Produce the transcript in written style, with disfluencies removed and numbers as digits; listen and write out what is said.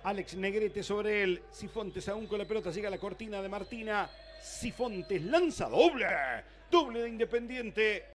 Alex Negrete sobre él. Sifontes aún con la pelota. Llega la cortina de Martina. Sifontes lanza doble. Doble de Independiente.